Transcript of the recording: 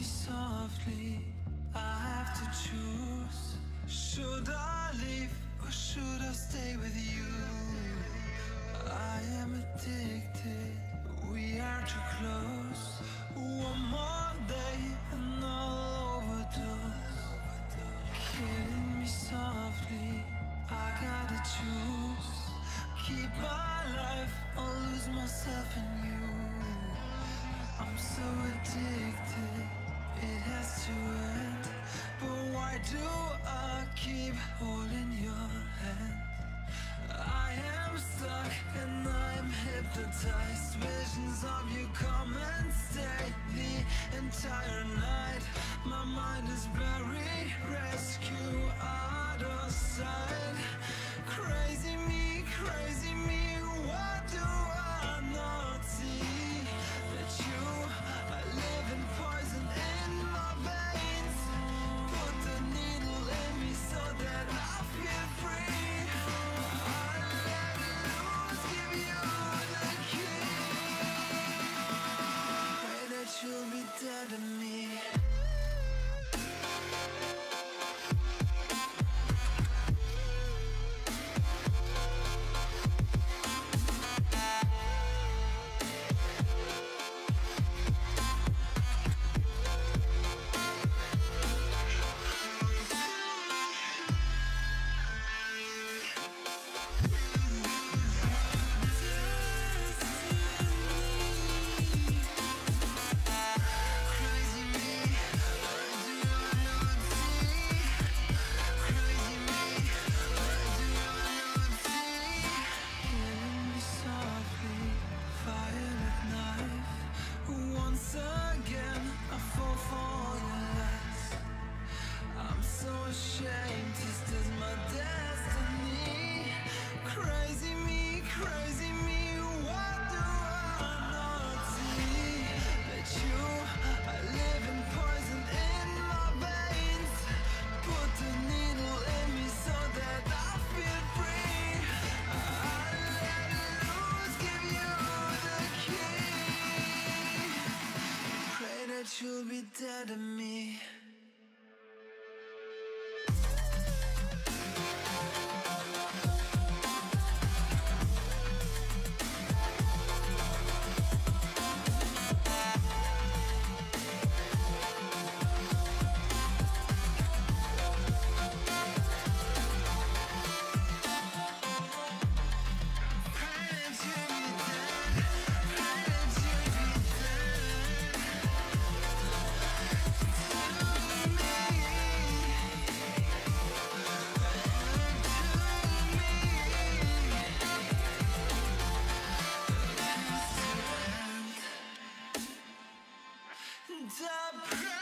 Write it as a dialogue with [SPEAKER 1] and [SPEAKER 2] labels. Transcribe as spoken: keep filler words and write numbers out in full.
[SPEAKER 1] me softly, I have to choose. Should I leave or should I stay with you? I am addicted, we are too close. One more day and I'll overdose. Killing me softly, I gotta choose. Keep my life or lose myself in you. I'm so addicted, it has to end. But why do I keep holding your hand? I am stuck and I'm hypnotized. Visions of you come and stay the entire night. My mind is buried, rescue out of sight. Crazy me, crazy me, what do I not see? That you are living poison in my veins. Put the needle in me so that I feel free. I let loose, give you the key. Pray that you'll be dead to me. Once again, I fall for your lies. I'm so ashamed, this is my destiny. Crazy me, crazy me, what do I not see? That you are living poison in my veins. Put the needle in me so that I feel free. I let loose, give you the key. Pray that you'll be dead to me. The